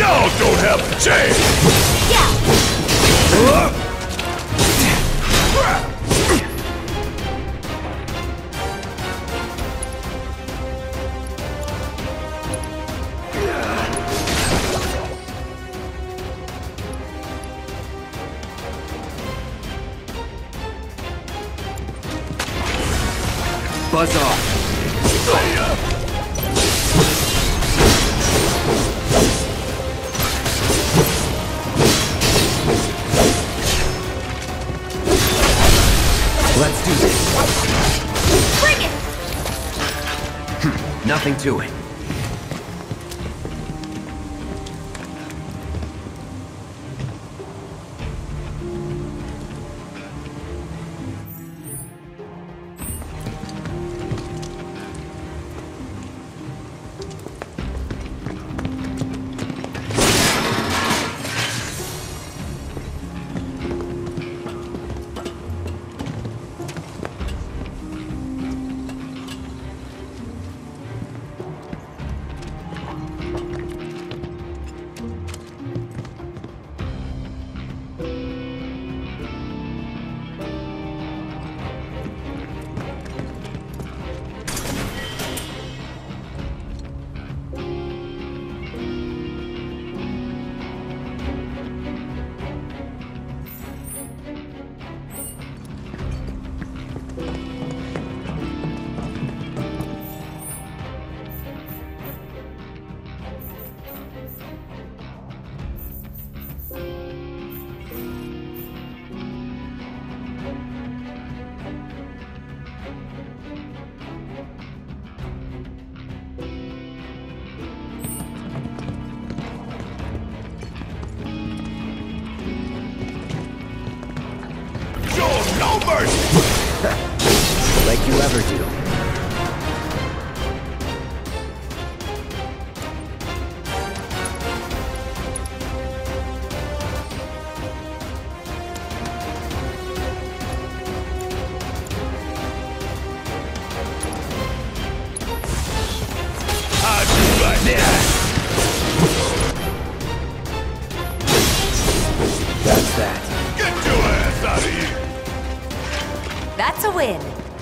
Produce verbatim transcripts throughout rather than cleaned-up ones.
Y'all don't have a chance! Yeah! Uh. Buzz off. Let's do this. Bring it! Hm, nothing to it. No mercy! Like you ever do. I'll do like that! That's that. Get your ass out of here! That's a win.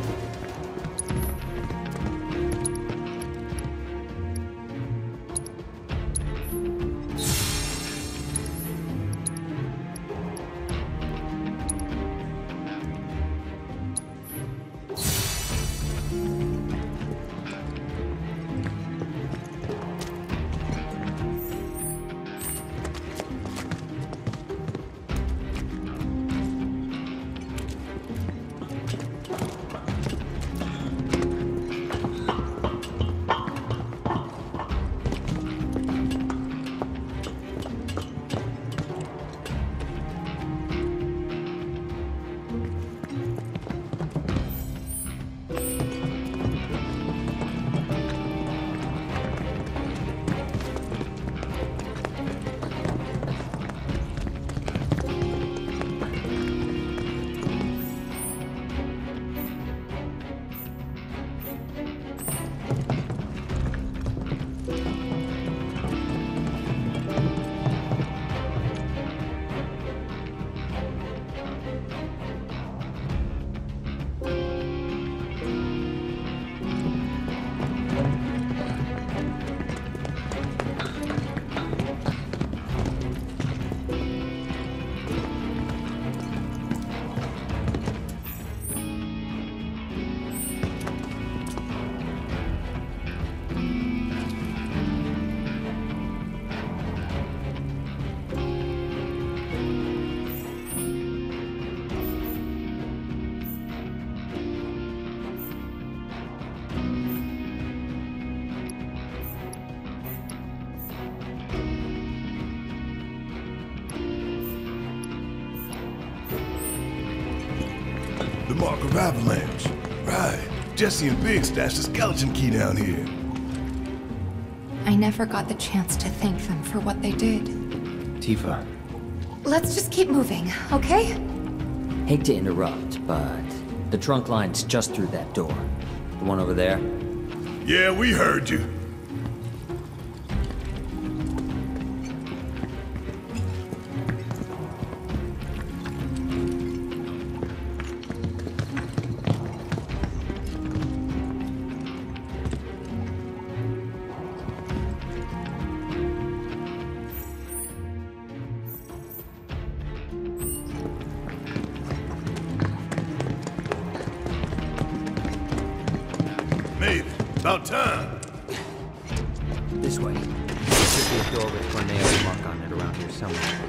The mark of Avalanche. Right. Jesse and Big stashed the skeleton key down here. I never got the chance to thank them for what they did. Tifa. Let's just keep moving, okay? Hate to interrupt, but the trunk line's just through that door. The one over there? Yeah, we heard you. About time. This way. There should be a door with Corneo's mark on it around here somewhere.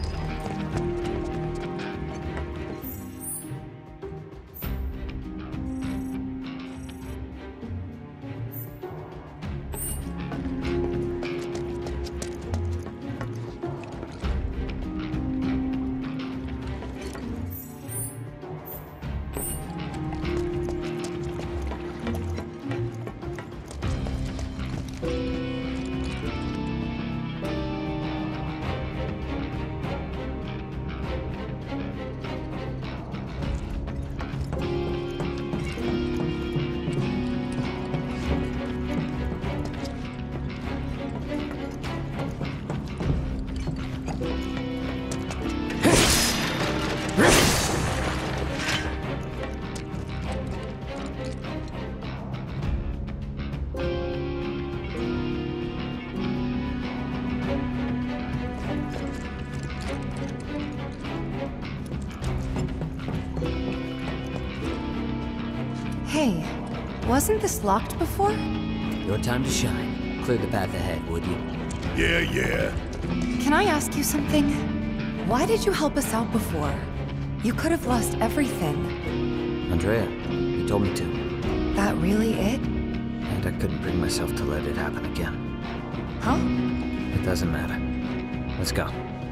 Hey, wasn't this locked before? Your time to shine. Clear the path ahead, would you? Yeah, yeah. Can I ask you something? Why did you help us out before? You could have lost everything. Andrea, you told me to. That really it? And I couldn't bring myself to let it happen again. Huh? It doesn't matter. Let's go.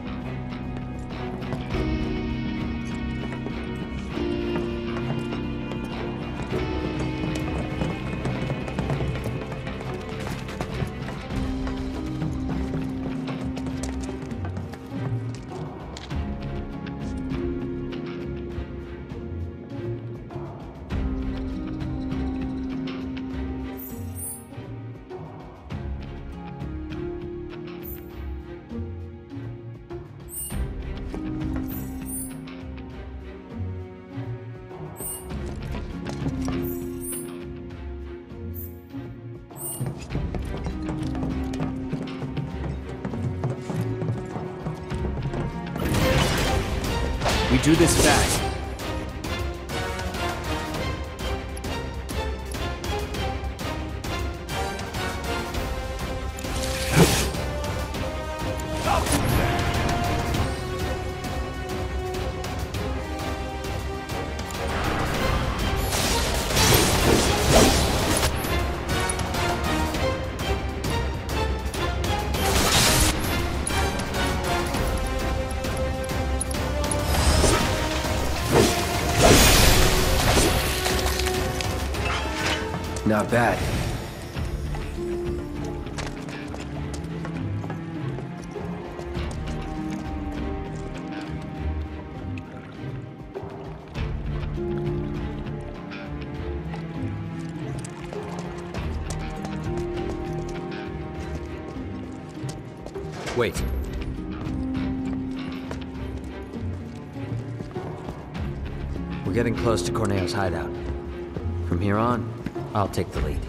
We do this fast. Not bad. Wait. We're getting close to Corneo's hideout. From here on, I'll take the lead.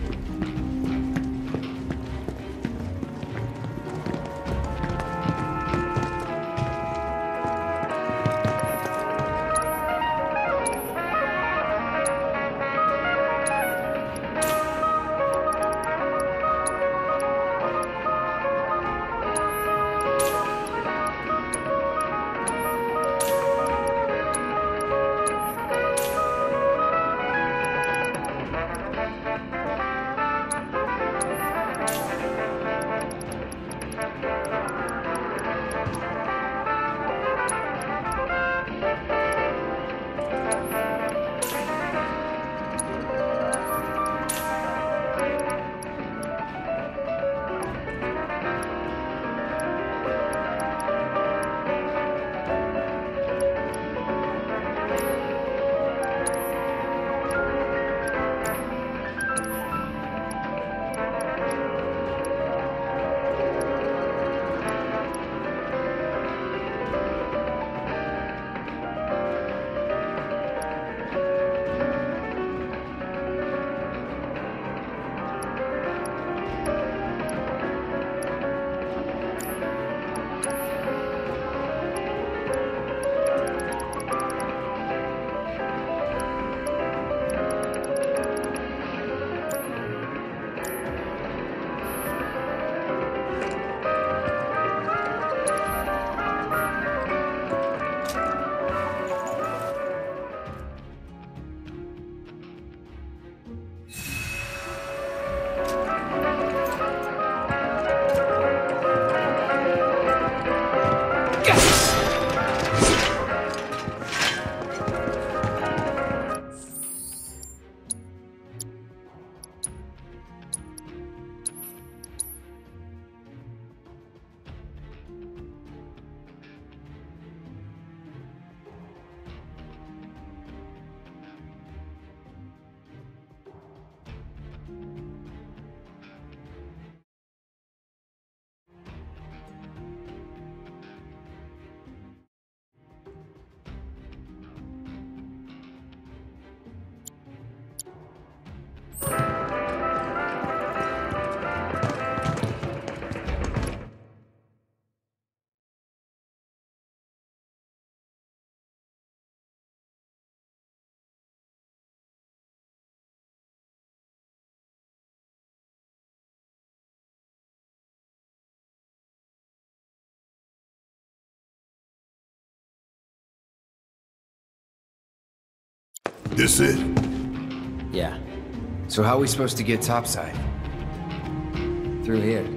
This it? Yeah, So how are we supposed to get topside? through here.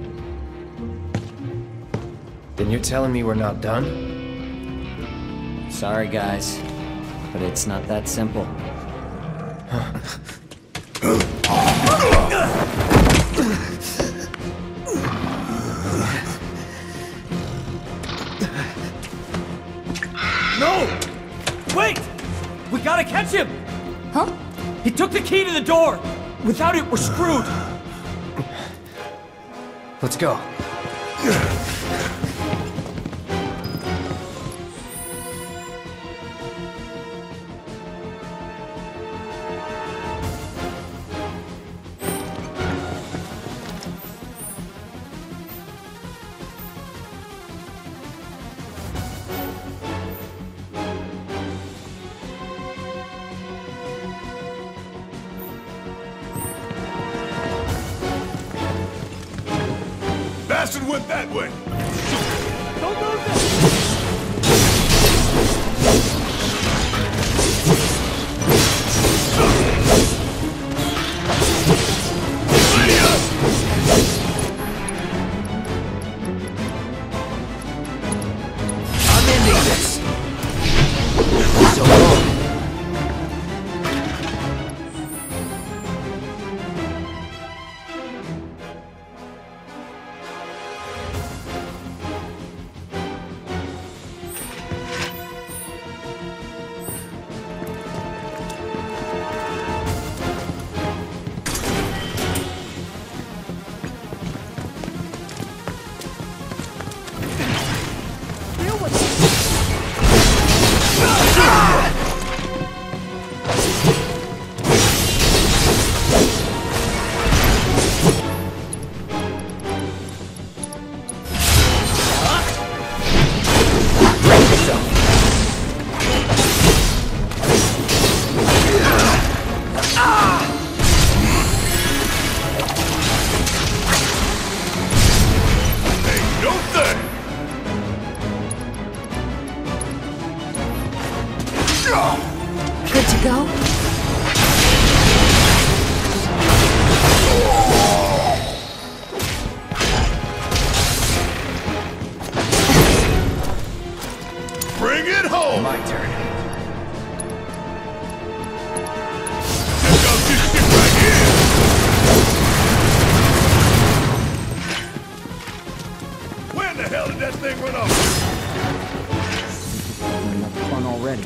Then you're telling me we're not done? Sorry, guys, but it's not that simple. No! Wait! We gotta catch him! Huh? He took the key to the door! Without it, we're screwed! Let's go. Bastard went that way! Don't lose it! I'm ending this. So long. Ain't no thing! Good to go? Bring it home! My turn. Check out this shit right here! Where the hell did that thing run off? Enough fun already.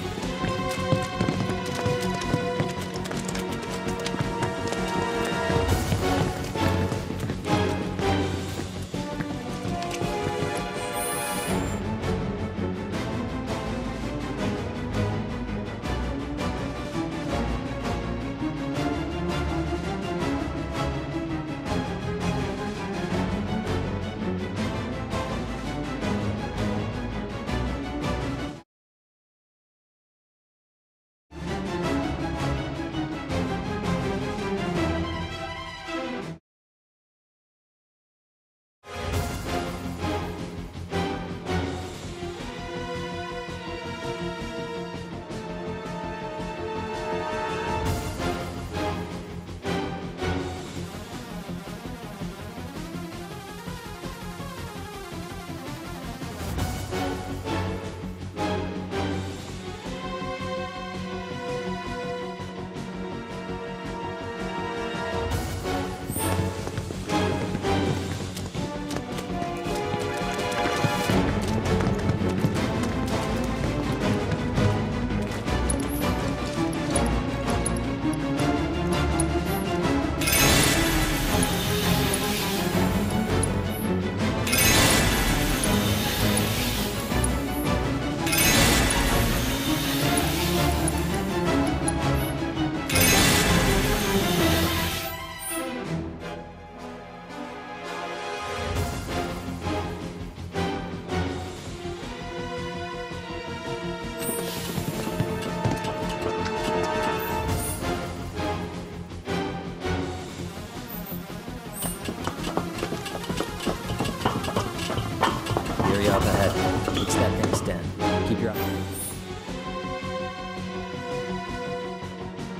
Area up ahead. Looks that thing's dead. Keep your eye.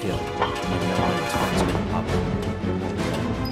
guild. Never know when its friends are gonna pop up.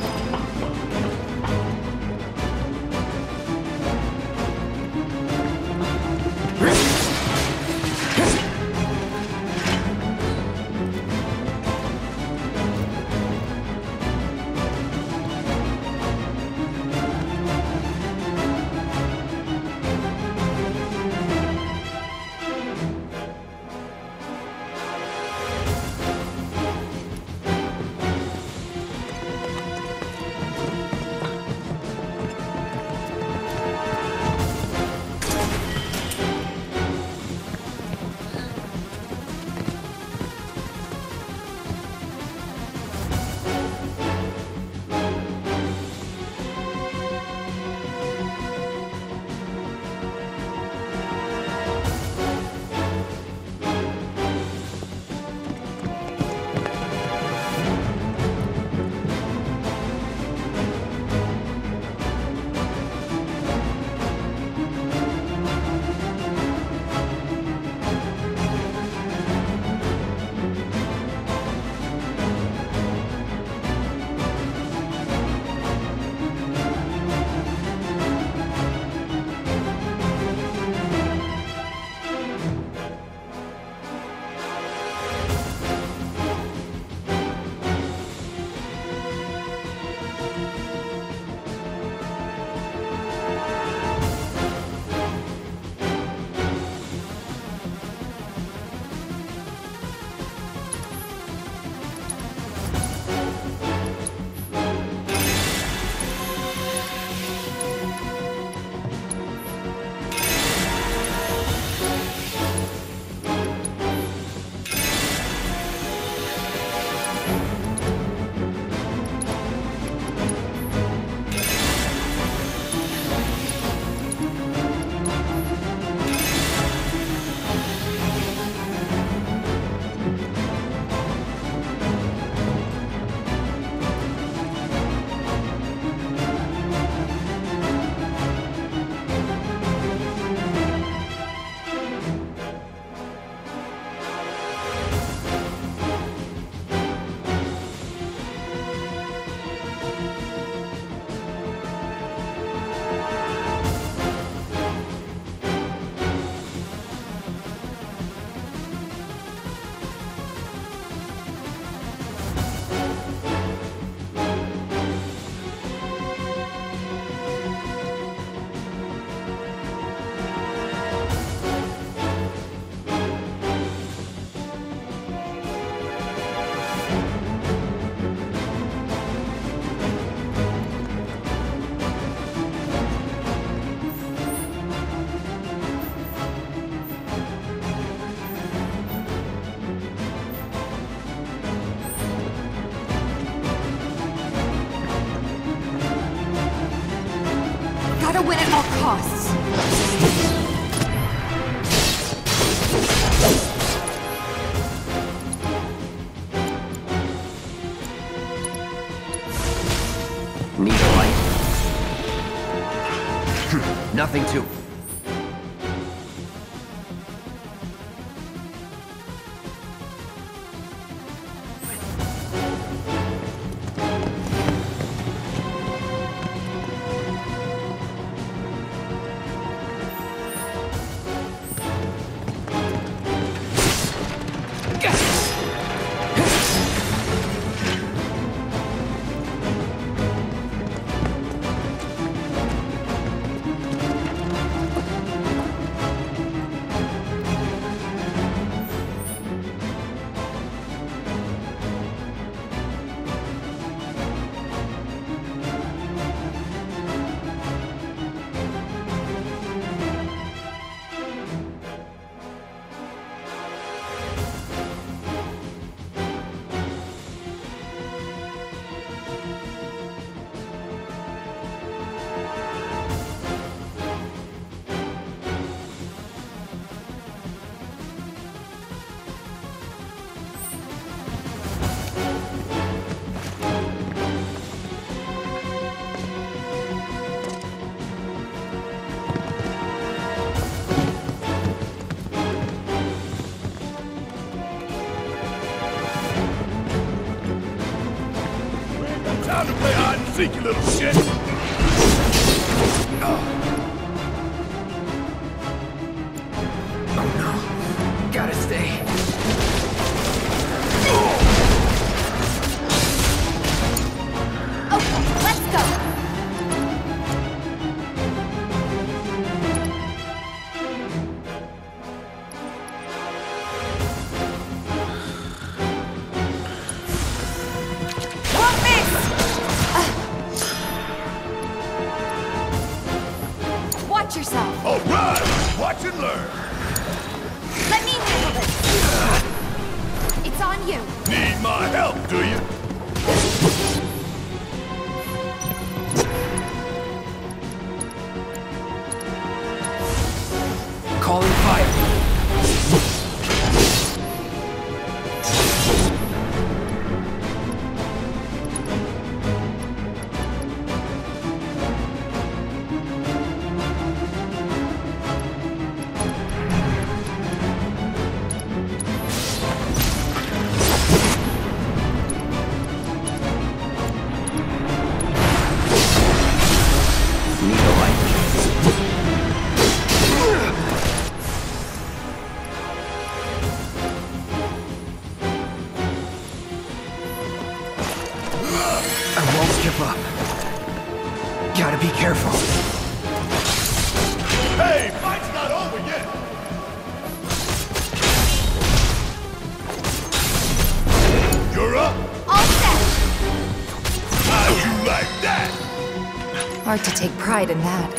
Gotta win at all costs. Need a light? Nothing to. sneaky little shit! Oh no. Gotta stay. Okay, let's go. Won't miss! Watch yourself. Alright! Watch and learn! Let me handle this. It's on you. Need my help, do you? Calling fire. Need a light. I won't give up. Gotta be careful. Hey, fight's not over yet! You're up? All set. How you like that? Hard to take pride in that.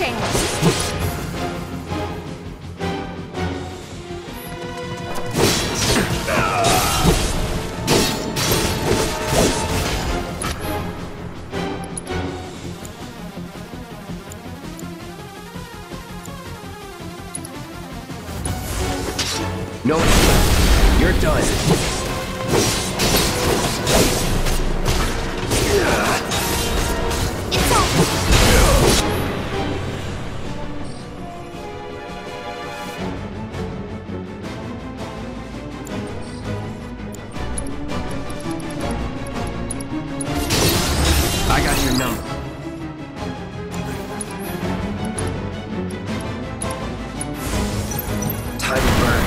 moving! No, you're done. It's over! I got your number. Time to burn.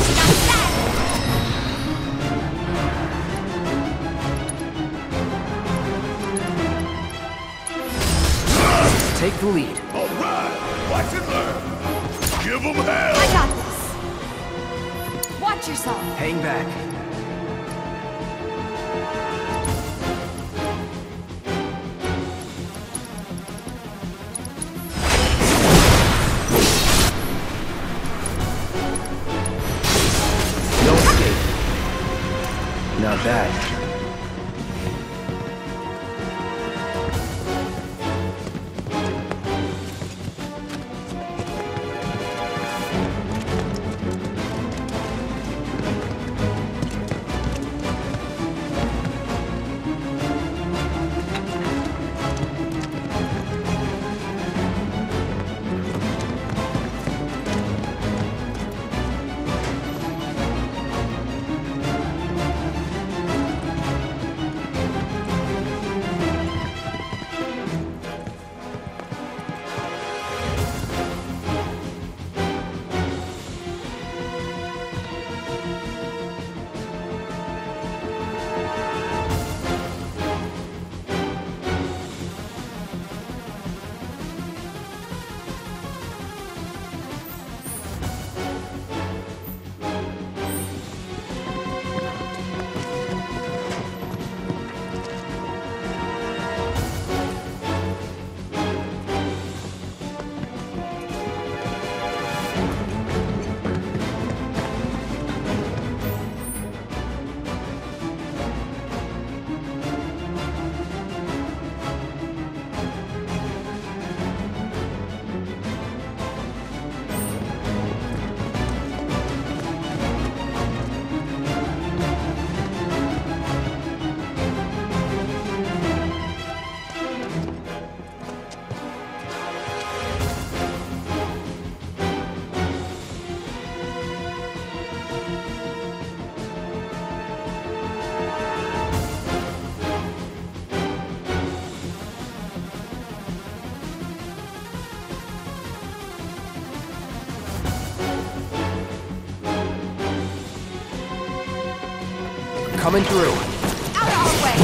Take the lead. All right, watch and learn. Give them hell. I got this! Watch yourself! Hang back. No escape. Not bad. Coming through. Out of our way!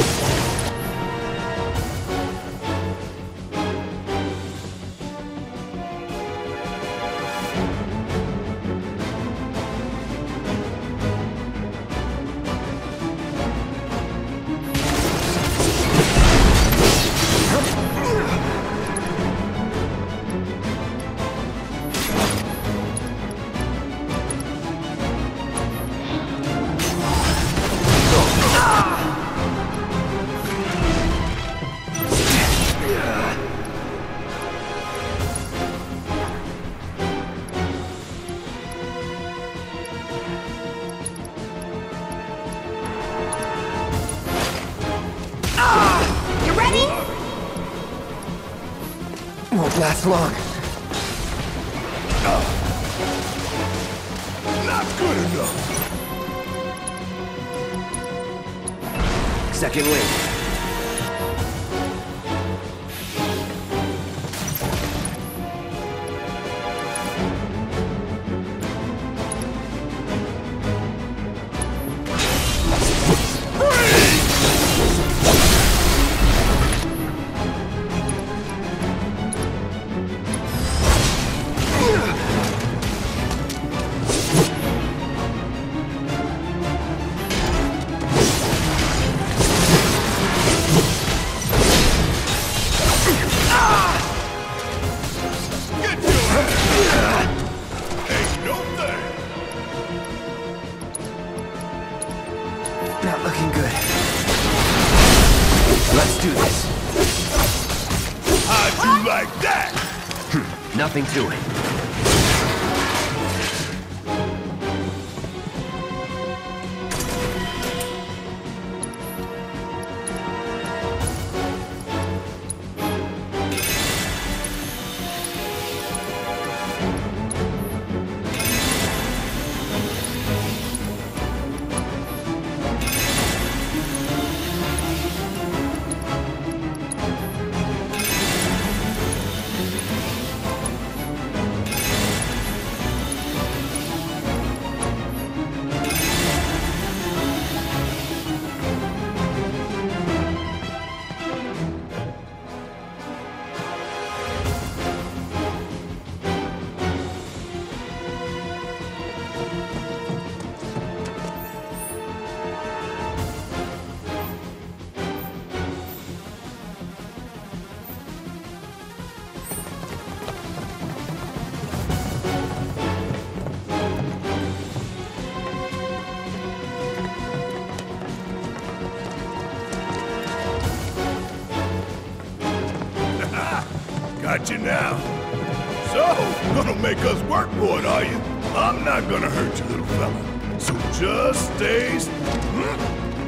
You ready? Won't last long. Not good enough. Second wing. Not looking good. Let's do this. How'd you like that? Nothing to it. Got you now. So, gonna make us work for it, are you? I'm not gonna hurt you, little fella. So just stay... s- Hmm?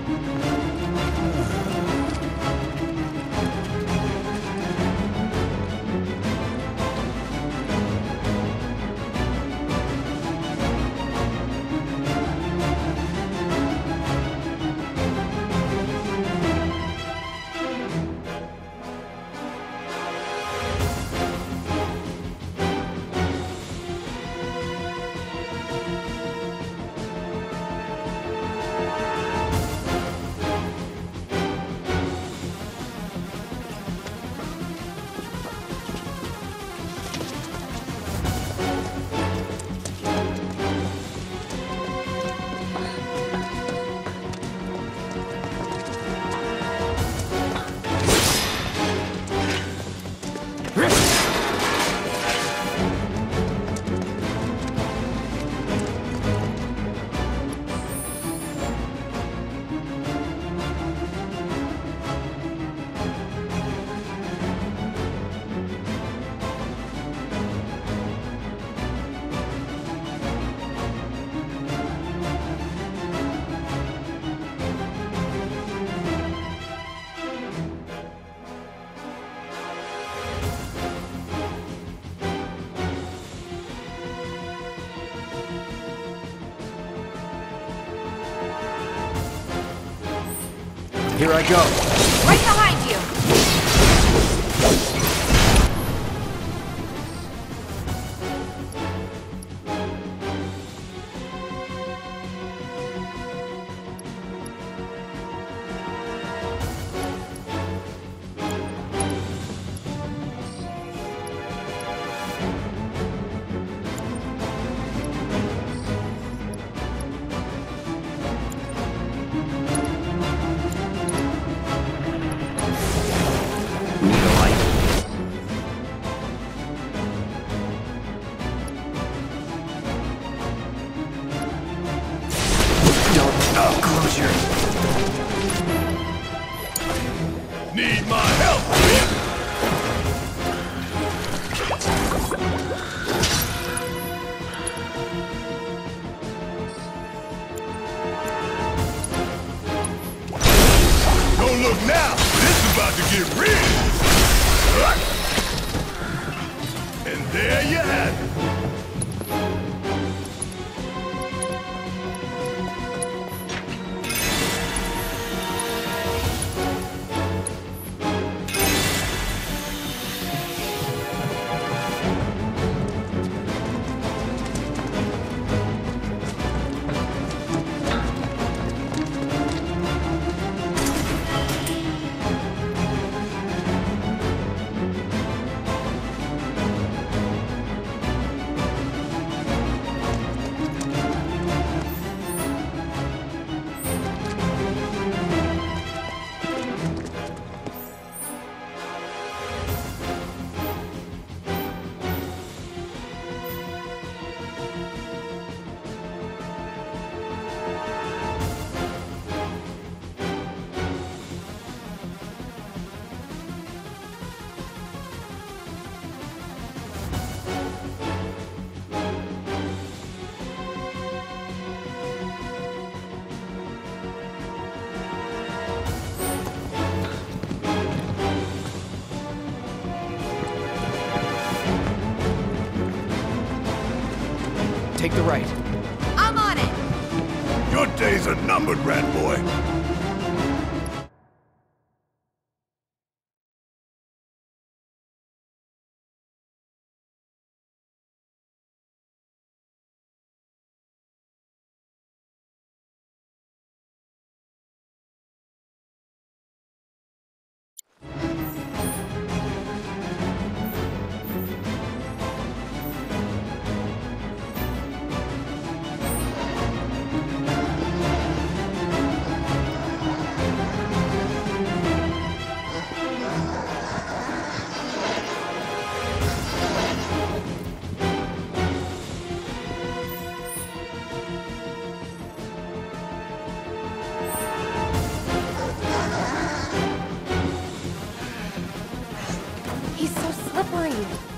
Here I go. Right behind you! Need a light? Don't. Oh, closure. Need my help, do you? Don't look now. This is about to get real. And there you have it. take the right. I'm on it! Your days are numbered, rat boy. He's so slippery.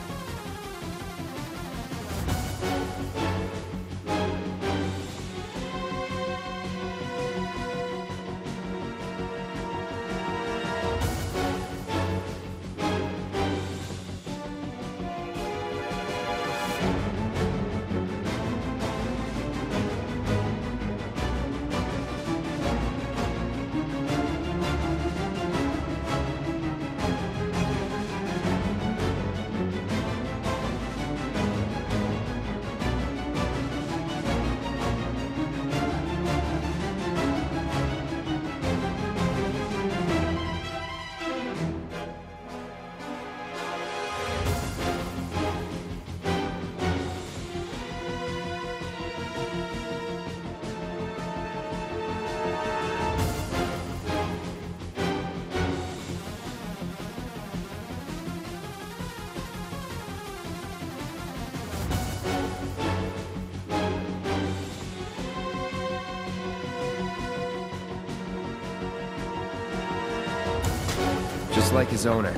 Just like his owner.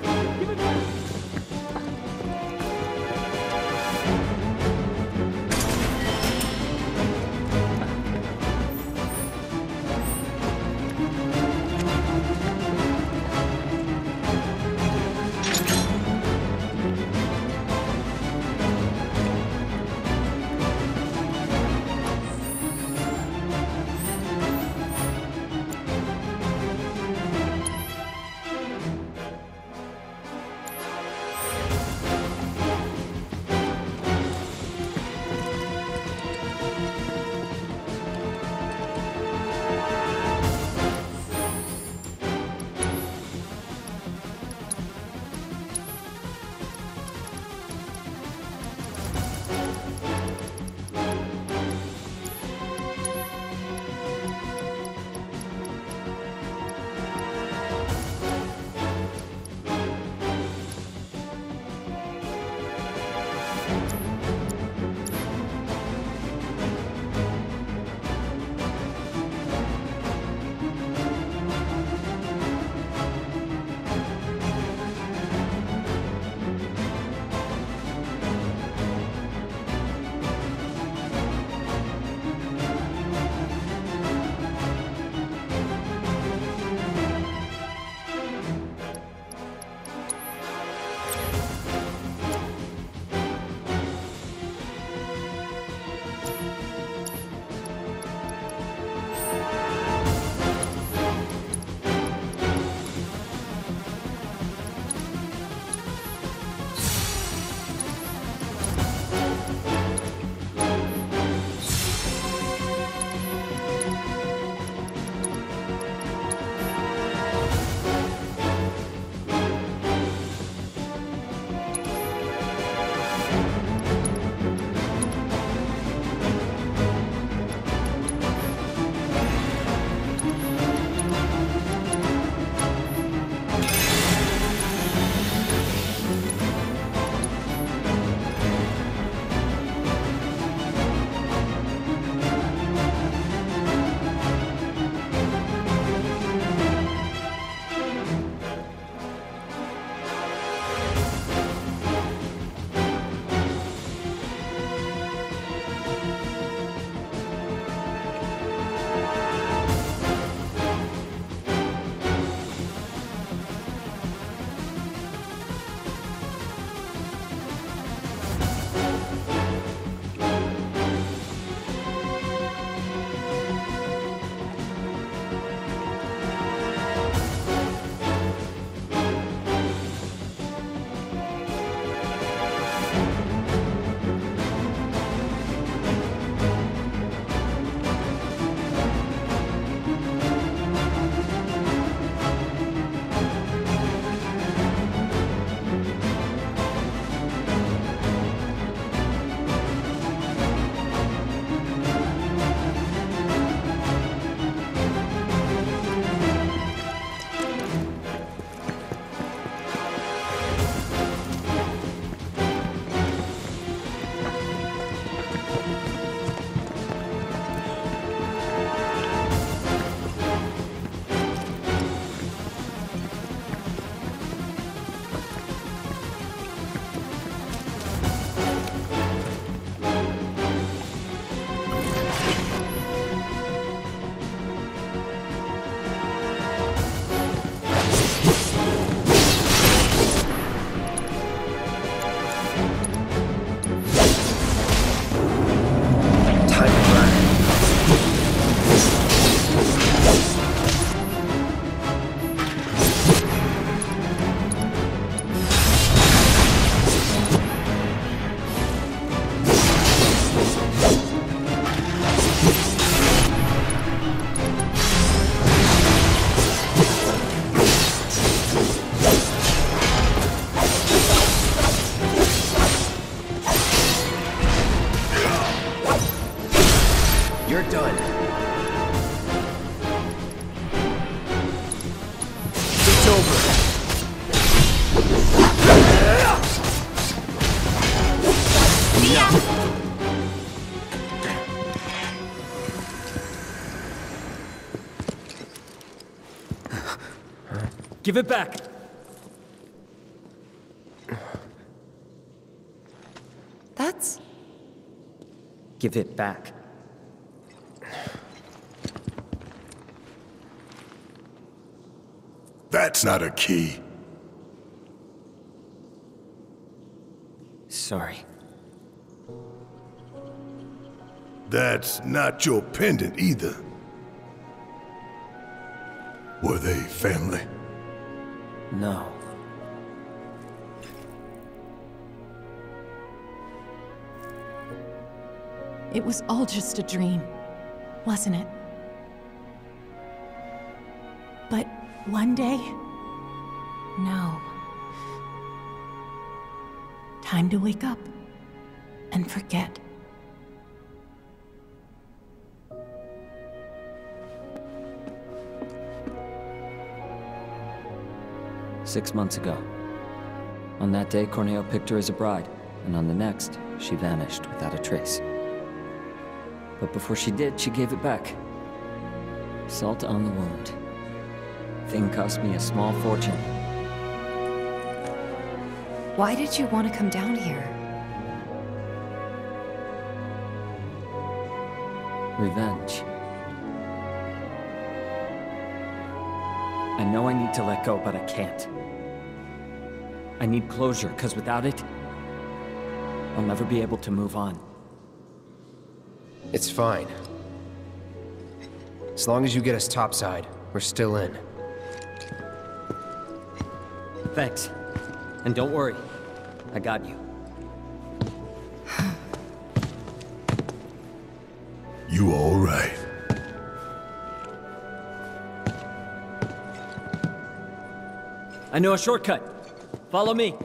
You're done. It's over. See ya! Give it back. That's... Give it back. That's not a key. Sorry. That's not your pendant either. Were they family? No. It was all just a dream, wasn't it? But one day, no. Time to wake up and forget. Six months ago. On that day, Corneo picked her as a bride, and on the next, she vanished without a trace. But before she did, she gave it back. Salt on the wound. Thing cost me a small fortune. Why did you want to come down here? Revenge. I know I need to let go, but I can't. I need closure, because without it, I'll never be able to move on. It's fine. As long as you get us topside, we're still in. Thanks. And don't worry, I got you. You all right? I know a shortcut. Follow me.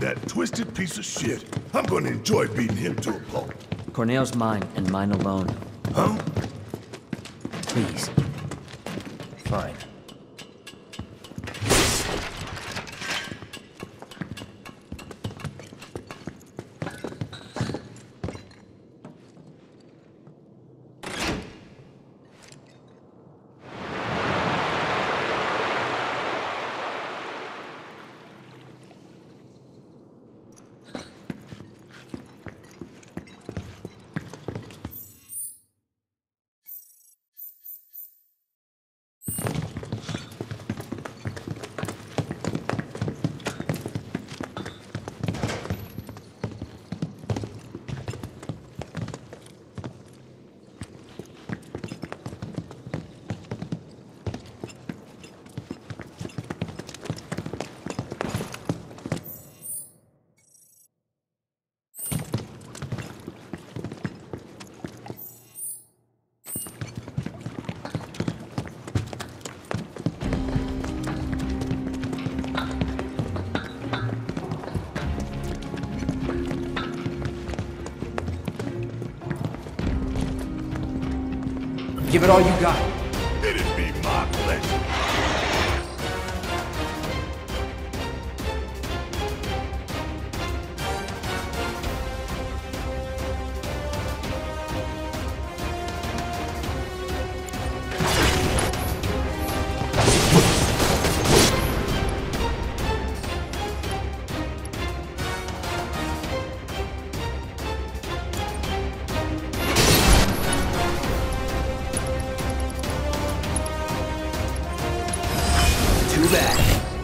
that twisted piece of shit. I'm gonna enjoy beating him to a pulp. Corneo's mine, and mine alone. Huh? Please. Fine. Give it all you got. It'd be my pleasure. Too bad.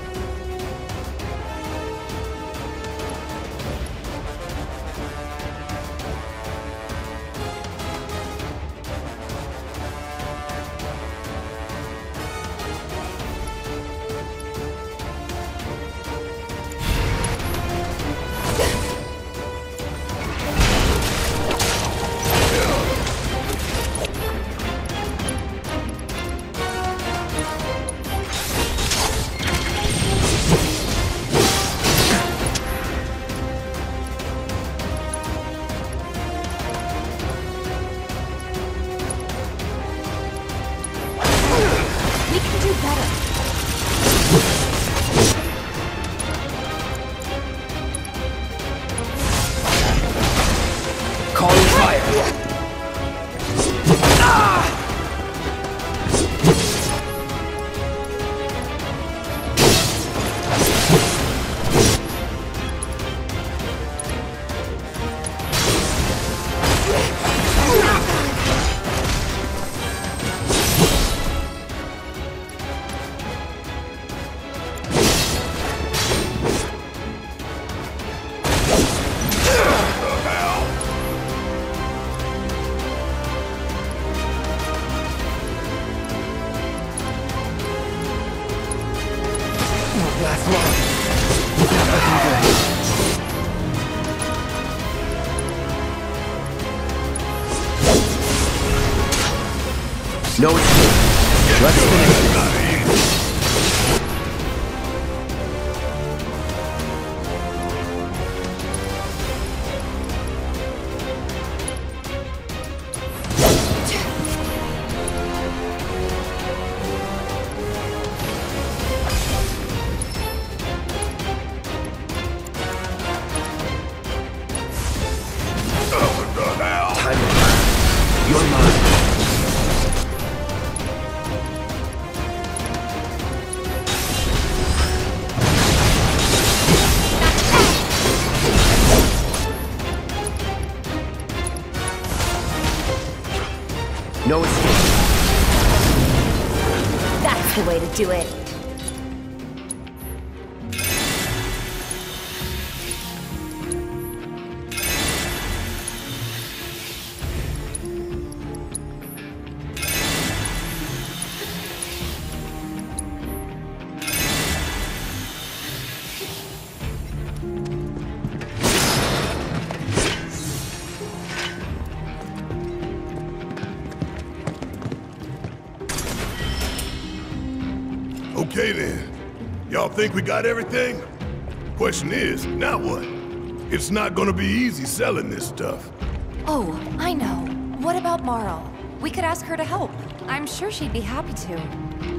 We can do better. Calling fire. Ah! Last one. Not looking good. No escape. Let's finish this. Time to burn. You're mine. No escape. That's the way to do it. Okay then. Y'all think we got everything? Question is, now what? It's not gonna be easy selling this stuff. Oh, I know. What about Marl? We could ask her to help. I'm sure she'd be happy to.